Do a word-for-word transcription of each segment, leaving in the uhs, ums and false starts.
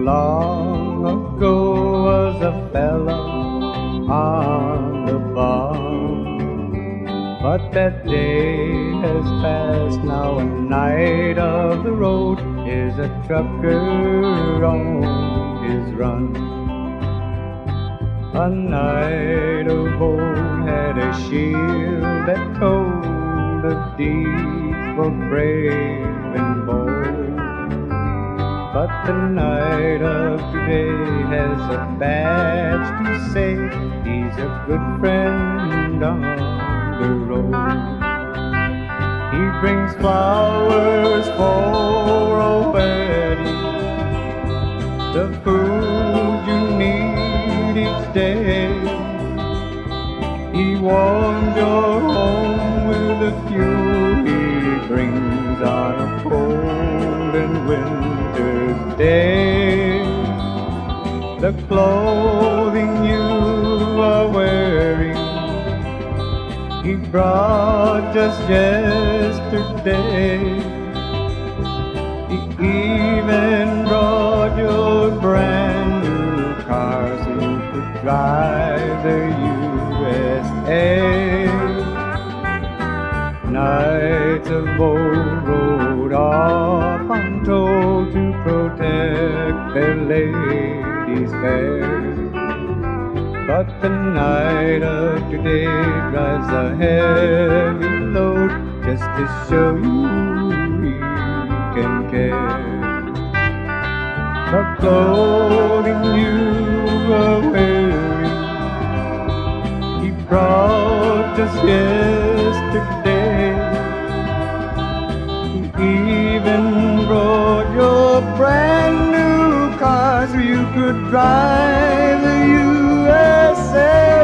long ago was a fella on the bum, but that day has passed now. A night of the road is a trucker on his run. A knight of old had a shield that told of deeds for brave and bold, but the knight of today has a badge to say he's a good friend on the road. He brings flowers for a wedding, the food you need each day. He warms your home with the fuel he brings on a cold and winter's day. The clothing you are wearing he brought just yesterday. He even brought your brand new car so you could drive the U S A. Knights of old rode off untold to protect their ladies fair, but the knight of today drives a heavy load just to show you he can care. The clothing you are wearing he brought just yesterday. He even brought your brand new car so you could drive the U S A.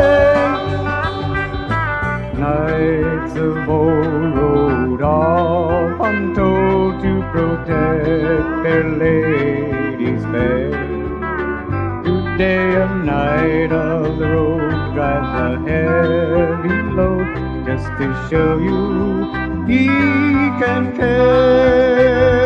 Knights of old rode off untold to protect their ladies fair. Today a knight of the road drives a heavy load just to show you he can care.